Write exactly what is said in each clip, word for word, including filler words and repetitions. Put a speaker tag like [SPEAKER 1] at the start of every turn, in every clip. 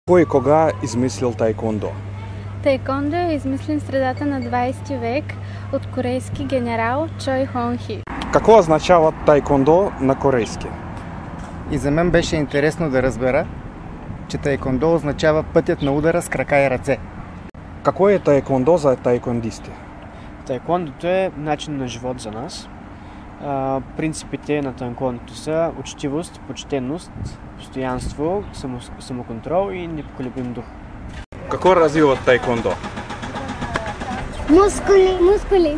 [SPEAKER 1] Кой и кога измислил таеквондо?
[SPEAKER 2] Таеквондо е измислен в средата на двадесети век от корейски генерал Чой Хон Хи.
[SPEAKER 1] Какво означава таеквондо на корейски?
[SPEAKER 3] И за мен беше интересно да разбера, че таеквондо означава пътят на удара с крака и ръце.
[SPEAKER 1] Какво е таеквондо за таеквондисти?
[SPEAKER 4] Таеквондото е начин на живот за нас. А, принципите на таеквондото са учтивост, почтенност, постоянство, само, самоконтрол и непоколебим дух.
[SPEAKER 1] Какво развива таеквондо?
[SPEAKER 5] Мускули, мускули.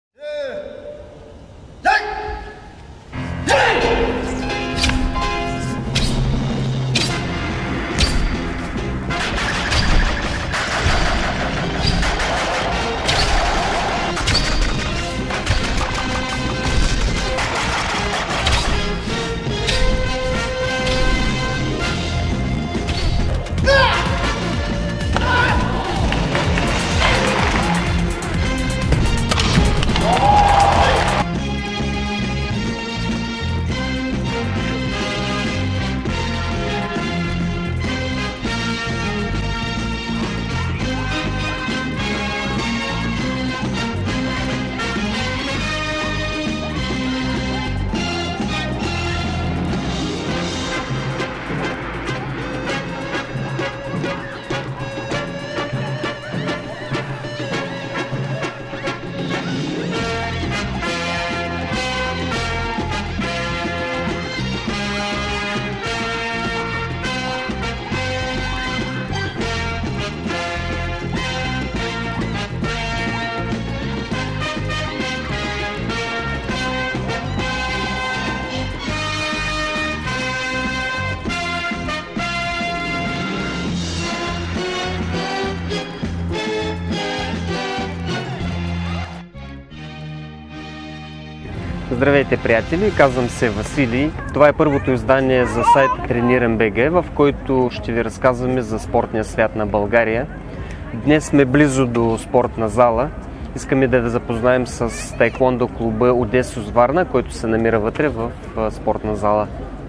[SPEAKER 6] Здравейте, приятели! Казвам се Василий. Това е първото издание за сайта Тренирам БГ, в който ще ви разказваме за спортния свят на България. Днес сме близо до спортна зала. Искаме да ви запознаем с таеквондо клуба Одесос Варна, който се намира вътре в спортна зала.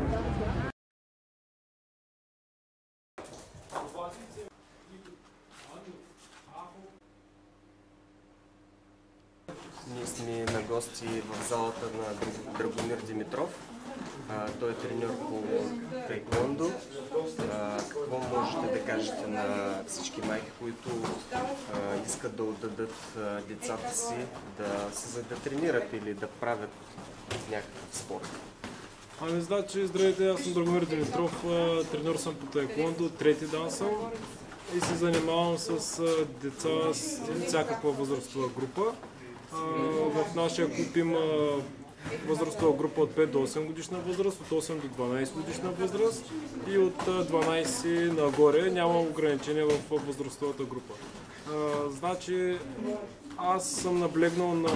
[SPEAKER 6] Ние сме на гости в залата на Драгомир Димитров. А, той е треньор по таеквондо. А, какво можете да кажете на всички майки, които а, искат да отдадат а, децата си да се да тренират или да правят някакъв спорт?
[SPEAKER 7] Ами, значи, здравейте, аз съм Драгомир Димитров, треньор съм по таеквондо, трети дан съм и се занимавам с деца с всякаква възрастова група. В нашия клуб има възрастова група от пет до осем годишна възраст, от осем до дванадесет годишна възраст и от дванадесет нагоре. Няма ограничения в възрастовата група. Значи, аз съм наблегнал на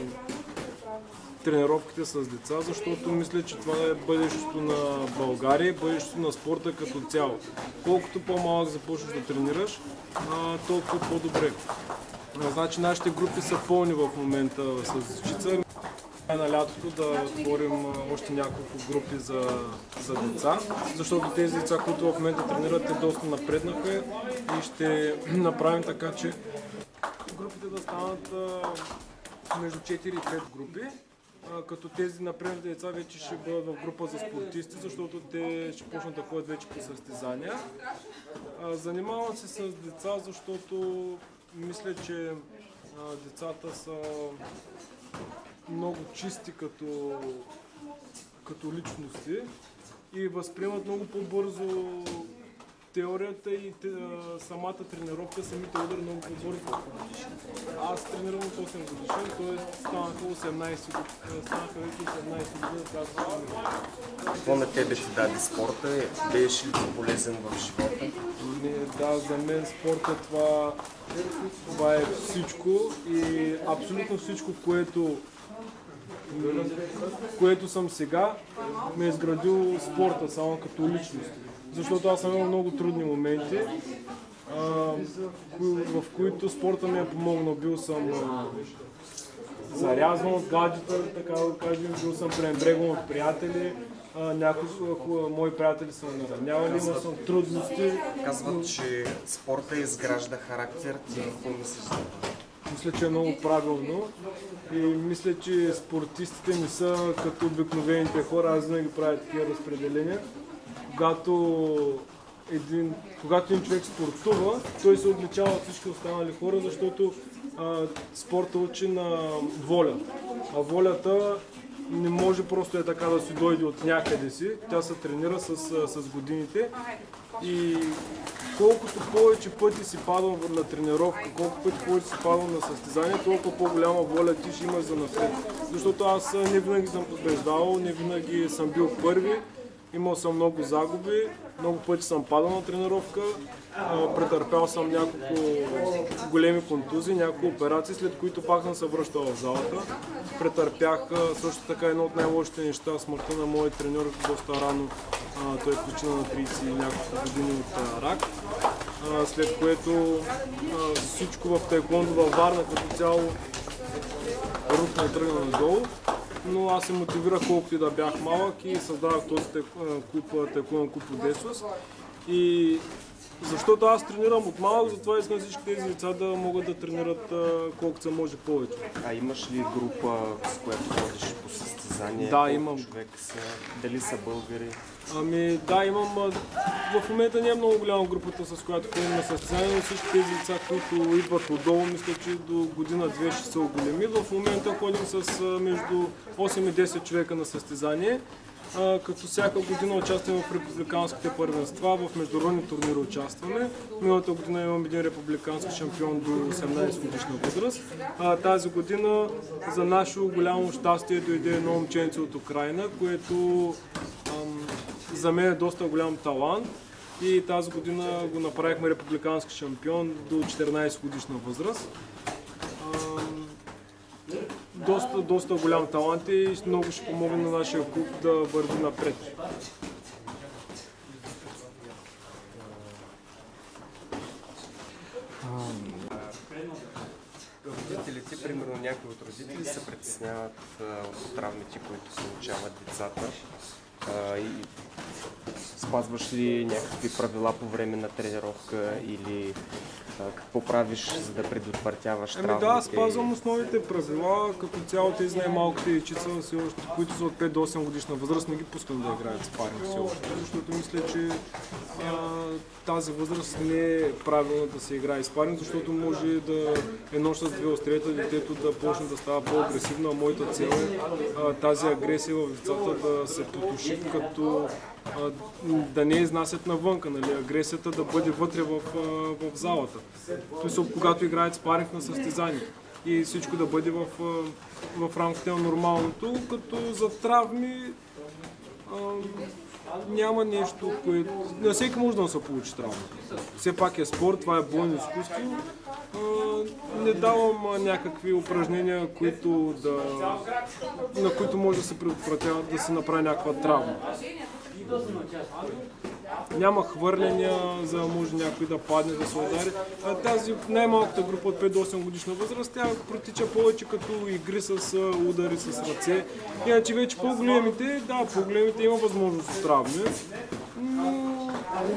[SPEAKER 7] тренировките с деца, защото мисля, че това е бъдещето на България и бъдещето на спорта като цяло. Колкото по-малък започнеш да тренираш, толкова по-добре. Значи, нашите групи са пълни в момента с дечица. На лятото да отворим още няколко групи за, за деца, защото тези деца, които в момента тренират, те доста напреднаха и ще направим така, че групите да станат между четири и пет групи, като тези напредните деца вече ще бъдат в група за спортисти, защото те ще почнат да ходят вече по състезания. Занимавам се с деца, защото мисля, че а, децата са много чисти като, като личности и възприемат много по-бързо теорията и те, а, самата тренировка, самите удари много по-бързо. Аз тренирам от осем годишен, т.е. станаха осемнадесет, станаха вече осемнадесет години, както
[SPEAKER 6] Какво на тебе ти даде спорта? Беше ли полезен в живота?
[SPEAKER 7] Да, за мен спорта това, това е всичко и абсолютно всичко, което, което съм сега, ме е изградил спорта само като личност. Защото аз съм имал много трудни моменти, а, в които спорта ми е помогнал. Бил съм зарязван от гаджета, така да кажем, бил съм пренебрегван от приятели, а, някои а, мои приятели са ме наранявали, имал съм трудности.
[SPEAKER 6] Казват, че спорта изгражда характер. Ти какво мислиш за това?
[SPEAKER 7] Мисля, че е много правилно и мисля, че спортистите не са като обикновените хора. Аз винаги правя такива разпределения. Когато един, когато един човек спортува, той се отличава от всички останали хора, защото а, спорта учи на воля. А волята не може просто е така да си дойде от някъде си. Тя се тренира с, с годините и колкото повече пъти си падал на тренировка, колко пъти повече си падал на състезание, толкова по-голяма воля ти ще имаш за напред. Защото аз не винаги съм побеждавал, не винаги съм бил първи, имал съм много загуби, много пъти съм падал на тренировка, претърпял съм няколко големи контузии, няколко операции, след които пак съм се връщал в залата. Претърпях също така едно от най-лошите неща, смъртта на моят треньор доста рано. Той е почина на трийсет и няколко години от рак, след което всичко в таеквондо във Варна като цяло рухна и тръгна надолу. Но аз се мотивирах колкото и да бях малък и създавах този клуб, таеквондо клуб Одесос. И защото аз тренирам от малък, затова искам всички тези деца да могат да тренират колкото се може повече.
[SPEAKER 6] А имаш ли група, с която ходиш по състезание?
[SPEAKER 7] Да, имам.
[SPEAKER 6] Човек са, дали са българи?
[SPEAKER 7] Ами да, имам. В момента не е много голяма групата, с която ходим на състезание, но всички тези деца, които идват отдолу, мисля, че до година-две ще се оголеми. В момента ходим с между осем и десет човека на състезание. Като всяка година участваме в републиканските първенства, в международни турнири участваме. Миналата година имам един републикански шампион до осемнайсет годишна възраст. А, тази година за наше голямо щастие дойде едно момченце от Украина, което ам, за мен е доста голям талант. И тази година го направихме републикански шампион до четиринайсет годишна възраст. Ам, Доста, доста голям талант и много ще помогне на нашия клуб да върви напред.
[SPEAKER 6] Родителите, примерно някои от родители се притесняват от травмите, които получават децата. А, и спазваш ли някакви правила по време на тренировка или а, какво правиш, за да предотвратяваш травмите?
[SPEAKER 7] Ами да, спазвам основните правила. Като цяло тези най-малките дечица, които са от пет до осем годишна възраст, не ги пускам да играят спаринг все още, защото мисля, че а, тази възраст не е правилно да се играе спаринг, защото може да едно с две острията детето да почне да става по-агресивно, а моята цел е а, тази агресия в децата да се потуши, като а, да не изнасят навънка, нали? Агресията да бъде вътре в, в залата. Тоест, когато играят спаринг на състезание и всичко да бъде в, в рамките на нормалното, като за травми а, няма нещо, което... На всеки може да се получи травма. Все пак е спорт, това е бойно изкуство. А, не давам а, някакви упражнения, които да, на които може да се предотвратяват да се направи някаква травма. Няма хвърляния, за да може някой да падне, да се удари. А тази най-малката група от пет до осем годишна възраст, тя протича повече като игри с удари с ръце. Иначе вече по-големите, да, по-големите има възможност от травми. Но...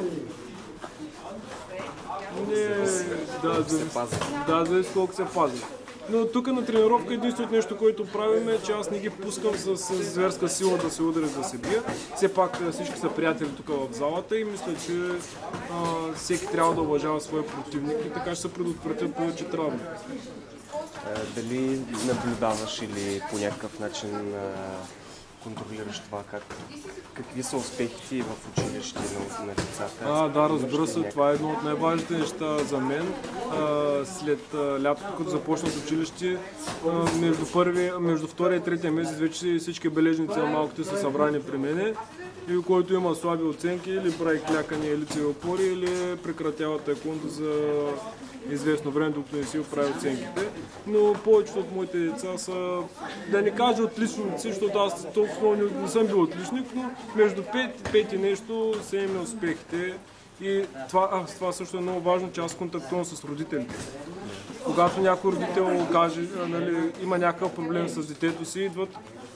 [SPEAKER 7] Не, да, да, зависи колко се пази. Но тук на тренировка единственото нещо, което правим е, че аз не ги пускам с, с зверска сила да се ударят, да се бият. Все пак всички са приятели тук в залата и мисля, че а, всеки трябва да уважава своя противник и така ще се предотвратят повече травми.
[SPEAKER 6] Дали наблюдаваш или по някакъв начин а, контролираш това, как, какви са успехите в училище на, на децата?
[SPEAKER 7] А, да, разбира се, това е едно от най-важните неща за мен. А, след а, лятото, като започнах училище, а, между, първи, между втория и третия месец вече всички бележници на малките са събрани при мене. И който има слаби оценки, или прави клякане, или лицеви опори, или прекратява таеквондо за известно време, докато не си оправи оценките. Но повечето от моите деца са, да не кажа отличници, защото аз толкова не, не съм бил отличник, но между пет и пет и нещо са имали успехите. И това, а, това също е много важно, че аз контактувам с родителите. Когато някой родител каже, нали, има някакъв проблем с детето си, идват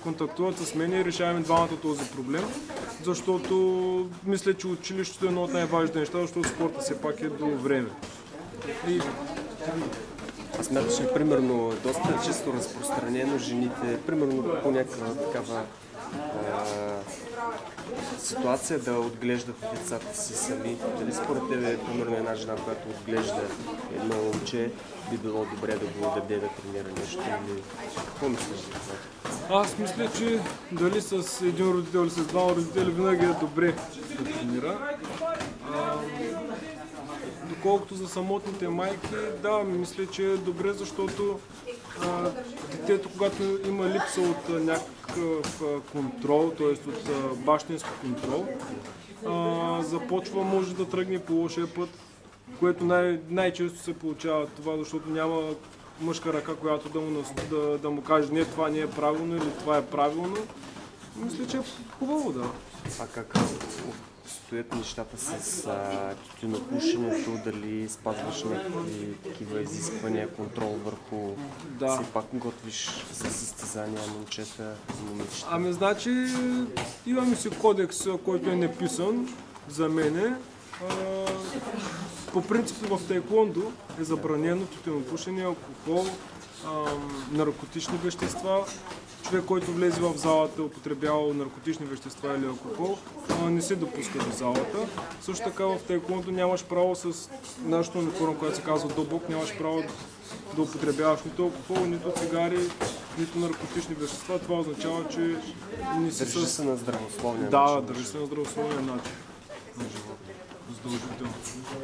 [SPEAKER 7] контактуват с мен и решаваме двамата този проблем, защото мисля, че училището е едно от най-важните неща, защото спорта все пак е до време. И
[SPEAKER 6] А смяташ ли, примерно, доста често разпространено жените, примерно по някаква такава а, ситуация да отглеждат децата си сами? Дали според тебе, примерно, една жена, която отглежда едно момче, би било добре да го даде да тренира нещо? Или какво мислиш за това?
[SPEAKER 7] аз мисля, че дали с един родител или с двама родители винаги е добре да тренира. А, доколкото за самотните майки, да, мисля, че е добре, защото а, детето, когато има липса от а, някакъв а, контрол, т.е. от а, бащински контрол, а, започва, може да тръгне по лошия път, което най- най-често се получава това, защото няма мъжка ръка, която да му, нас- да, да му каже не, това не е правилно или това е правилно. Мисля, че е хубаво, да.
[SPEAKER 6] А как стоят нещата с а, тютюнопушенето, дали спазваш някакви такива изисквания, контрол върху...
[SPEAKER 7] Да.
[SPEAKER 6] Все пак готвиш за състезания момчета и момичета?
[SPEAKER 7] Ами, значи, имаме си кодекс, който е неписан за мене. А, по принцип в таеквондо е забранено тютюнопушене, алкохол, а, наркотични вещества. Човек, който влезе в залата, употребявал наркотични вещества или алкохол, а, не се допуска до залата. Също така в таеквондо нямаш право с нашата униформа, която се казва добок, нямаш право да употребяваш нито алкохол, нито цигари, нито наркотични вещества. Това означава, че не си
[SPEAKER 6] Държи
[SPEAKER 7] с...
[SPEAKER 6] се на здравословния
[SPEAKER 7] Да,
[SPEAKER 6] начин.
[SPEAKER 7] държи се на здравословния начин на живота. Задължително.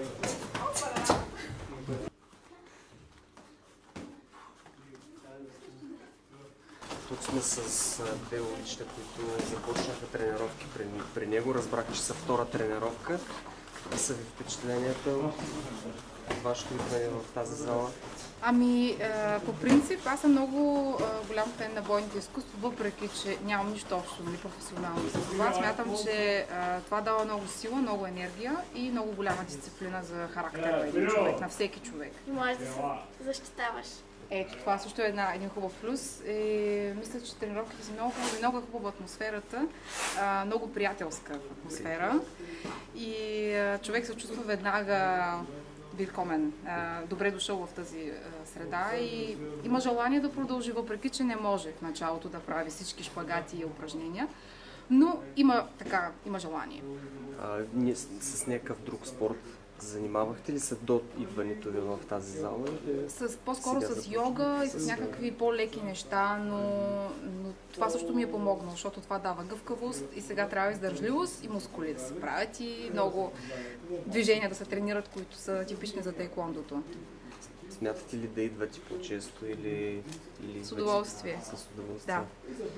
[SPEAKER 6] Тук сме с а, две момичета, които започнаха тренировки при, при него. Разбрах, че са втора тренировка. Какви са ви впечатленията от вашето идване в тази зала?
[SPEAKER 5] Ами, е, по принцип, аз съм много е, голям фен на бойните изкуства, въпреки че нямам нищо общо, нали, професионално с това. Смятам, че е, това дава много сила, много енергия и много голяма дисциплина за характера на един човек, на всеки човек.
[SPEAKER 2] И можеш да се защитаваш.
[SPEAKER 5] Ето, това също е една, един хубав плюс. И, мисля, че тренировките са много хубави, много е хубава атмосферата, а, много приятелска атмосфера и а, човек се чувства веднага Вилкомен, добре дошъл в тази среда и има желание да продължи, въпреки че не може в началото да прави всички шпагати и упражнения, но има така, има желание.
[SPEAKER 6] А, ние с, с някакъв друг спорт занимавахте ли се до идването ви в тази зала?
[SPEAKER 5] С, по-скоро
[SPEAKER 6] Сега
[SPEAKER 5] с
[SPEAKER 6] започва.
[SPEAKER 5] йога и с някакви по-леки неща, но, но това също ми е помогнало, защото това дава гъвкавост и сега трябва издържливост и мускули да се правят и много движения да се тренират, които са типични за таеквондото.
[SPEAKER 6] Смятате ли да идвате по-често или... или
[SPEAKER 5] С удоволствие.
[SPEAKER 6] С удоволствие.
[SPEAKER 5] Да.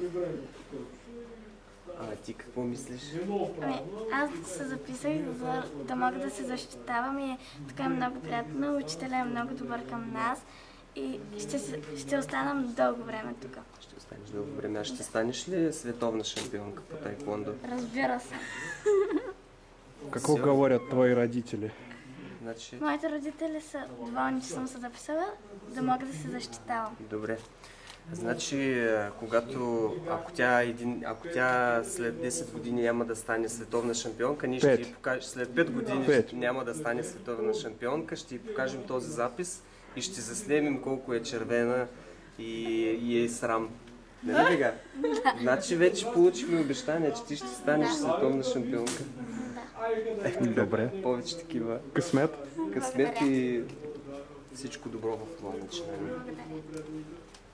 [SPEAKER 6] А ти какво мислиш?
[SPEAKER 2] Ами, аз се записах за да мога да се защитавам и така е много приятно. Учителя е много добър към нас и ще, се- ще останам дълго време тук.
[SPEAKER 6] Ще останеш дълго време. А ще станеш ли световна шампионка по таеквондо?
[SPEAKER 2] Разбира се.
[SPEAKER 1] Какво
[SPEAKER 6] Всё.
[SPEAKER 1] говорят твои родители?
[SPEAKER 6] Значи,
[SPEAKER 2] Моите родители са доволни, че съм се записала, да мога да се защитавам.
[SPEAKER 6] добре. Значи, а, когато, ако тя, един, ако тя след десет години няма да стане световна шампионка, ние ще
[SPEAKER 1] Пет.
[SPEAKER 6] й покажем, след пет години
[SPEAKER 1] Пет.
[SPEAKER 6] ще няма да стане световна шампионка, ще й покажем този запис и ще заснемем колко е червена и, и е срам. Нали сега? Значи вече получихме обещание, че ти ще станеш световна шампионка.
[SPEAKER 1] Добре.
[SPEAKER 6] Повече такива
[SPEAKER 1] Късмет.
[SPEAKER 6] късмет и всичко добро в това начинание.
[SPEAKER 2] Благодаря.